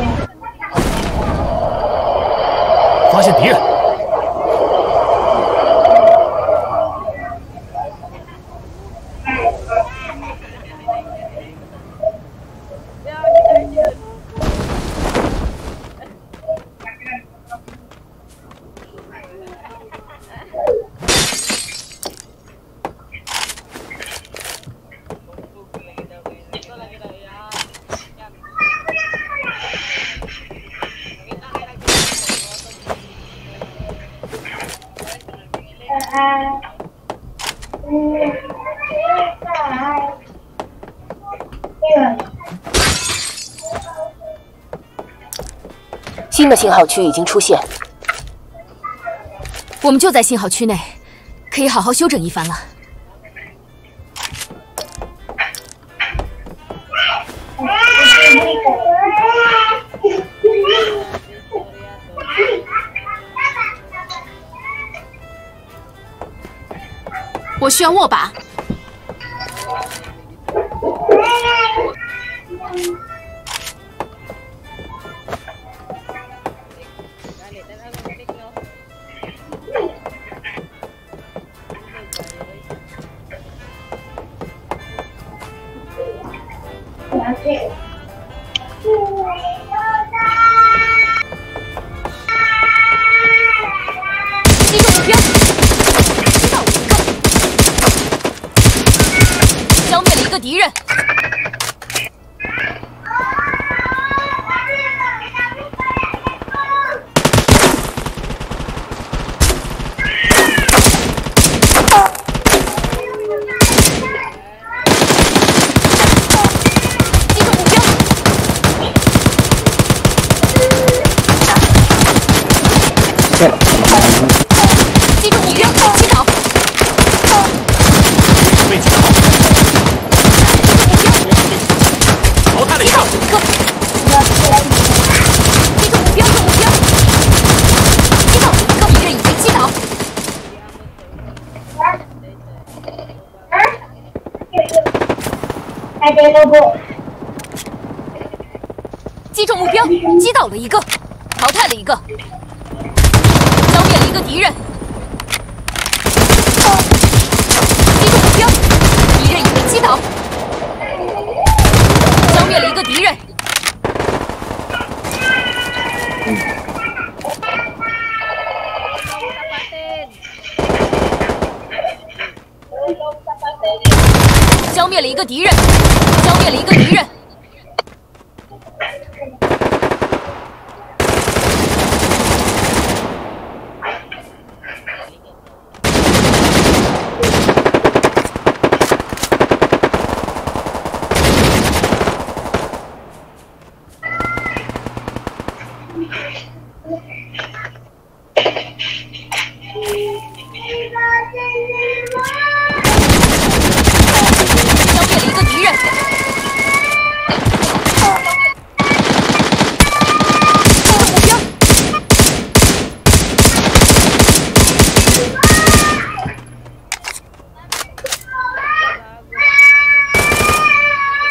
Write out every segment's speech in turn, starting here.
发现敌人！ 新的信号区已经出现， 我们就在信号区内，可以好好休整一番了。我需要握把。击中目标，击倒了一个，消灭了一个敌人。击中目标，击倒。 被击倒，淘汰了一个。 击中目标，中目标。击倒了一个，敌人已被击倒。击中目标，击倒了一个，淘汰了一个。消灭了一个敌人，击中目标，敌人已被击倒，消灭了一个敌人。消灭了一个敌人，消灭了一个敌人。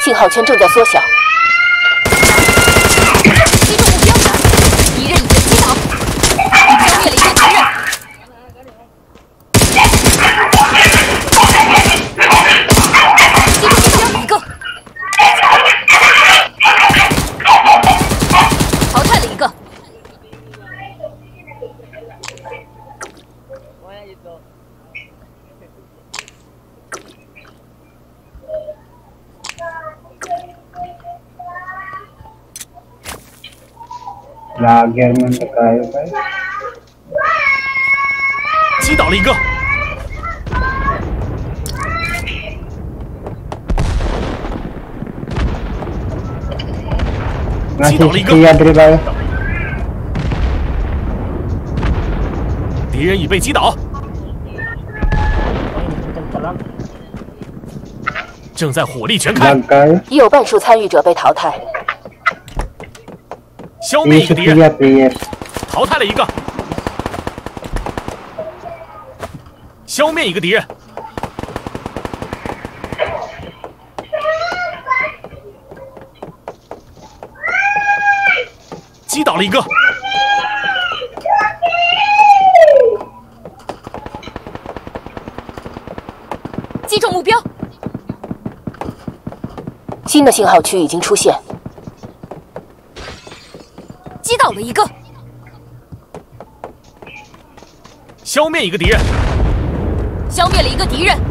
信号圈正在缩小。 击中目标，敌人已被击倒，消灭了一个敌人。击中目标一个，淘汰了一个。 Lager man tayo guys. 击倒了一个， Nasi siya diri tayo. 敌人已被击倒，正在火力全开， Lag kayo. 已有半数参与者被淘汰。 消灭一个敌 Siya 人， players. 淘汰了一个，消灭一个敌人，击倒了一个， 击中目标， 新的信号区已经出现。 击倒了一个， 消灭一个敌人， 消灭了一个敌人。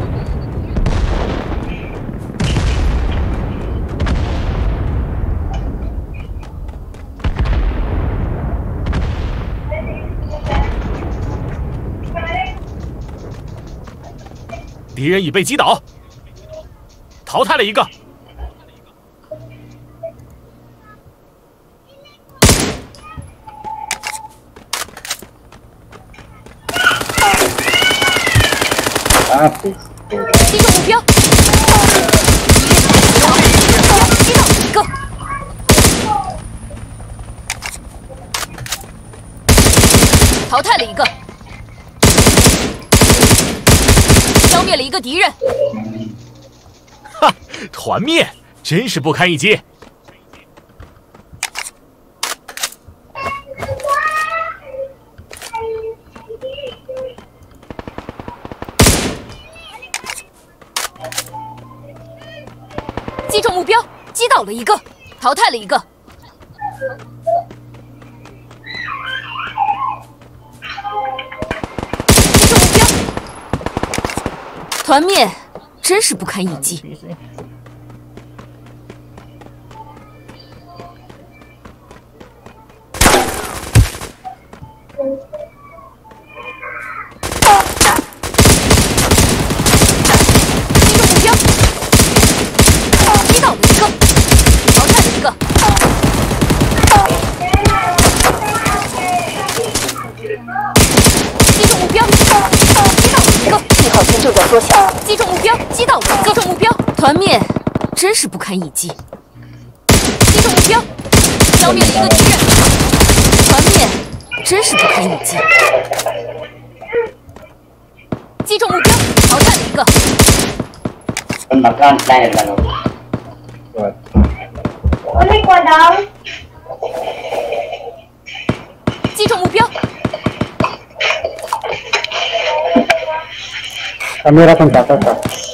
敌人已被击倒，淘汰了一个， Tapos. 击中目标，击倒了一个，淘汰了一个，消灭了一个敌人。 哈，团灭，真是不堪一击。 击中目标，击倒了一个，淘汰了一个。击中目标，团灭，真是不堪一击。击中目标，击倒了一个，淘汰了一个。击中目标，击倒了一个。 信号圈正在缩小。 击中目标，击倒了一个。击中目标，团灭，真是不堪一击。击中目标，消灭了一个敌人。团灭，真是不堪一击。击中目标，淘汰了一个。 Pembakaran player lang. Buat. Ulit ko daw. 击中目标， Kamera kung tatata.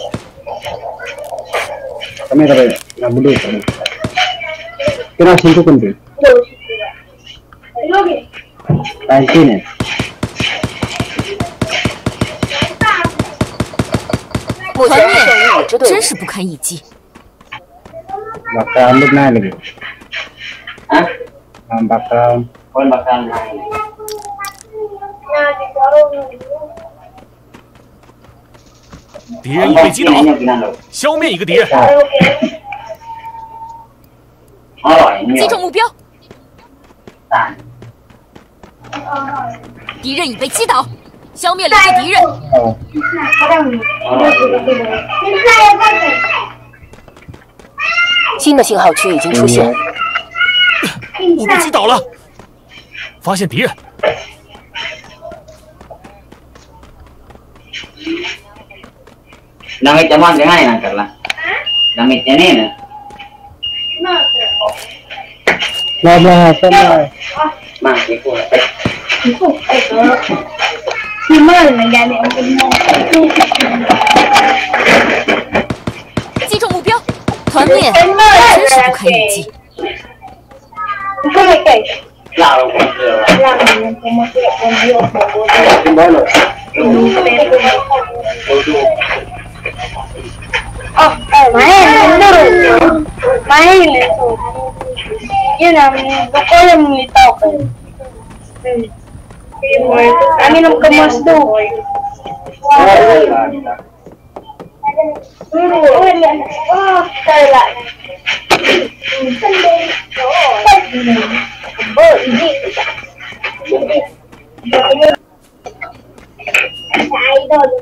Kamera ba? Nabulu ko. Kina sinto kundi. Logi. 19. 目前胜利五支队伍真是不堪一击。 Baka andog na lagi. Ha? Baka. Kung baka na. Na di ko. 敌人已被击倒，消灭一个敌人， 击中目标，敌人已被击倒，消灭了一个敌人。 Oh. Parang. 新的信号区已经出现。 我被击倒了，发现敌人， Langit naman ganyan ang karla. Langit yan eh. Lama sana. Mang iko. Ito, ito. Si Mal na gani ang mo. 击中目标，团灭，真是不堪一击。 Ito may kay. Laro ko sila. Lang yung pumasok ko niyo. Simbolo. Oh, main itu. Yun ang bako yung nito ko. Amin ang kamas do. Oh, tala. Idol.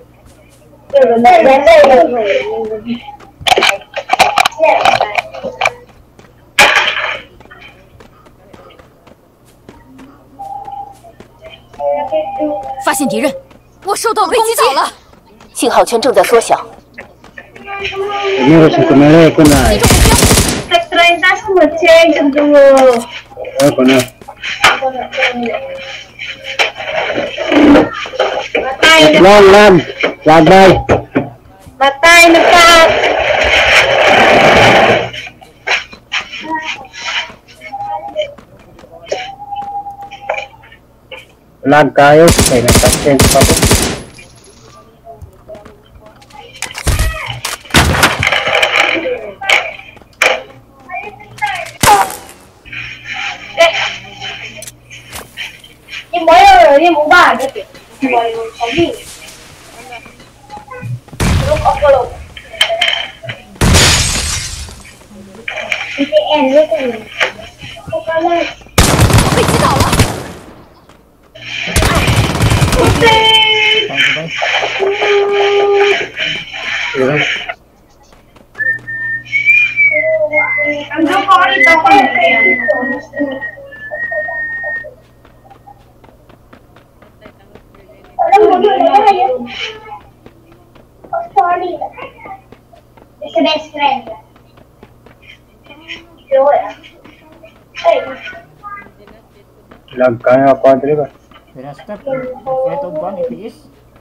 发现敌人，我受到攻击了。 信号圈正在缩小， Ini harus kemana ko na. 击中目标， Nag-30 sa mag-change ang dulo. Ako na. Lang. Labay. Matay na ka. Lag kayo. Kaya nagpa-change pa ko. Yung boyo, yung uba, gitu. Yung boyo, sabi. Look ako, look. BTN, look at me. Ako pala. 我被击倒了。 Ang gawain ako yan. Alam mo, yun. Oh, sorry. It's a best friend. Lag kayo ako diri ba? Step. Ito bang itiis?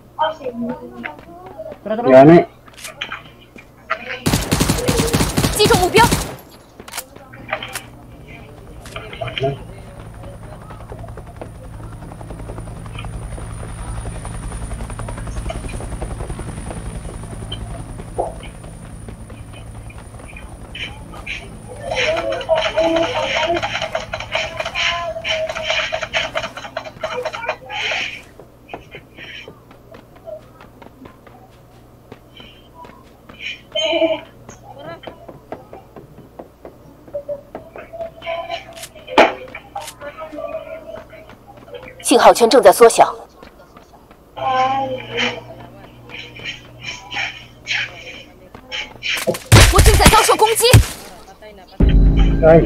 Tara. Yan eh. 击中目标， 信号圈正在缩小， 我正在遭受攻击。 Ay.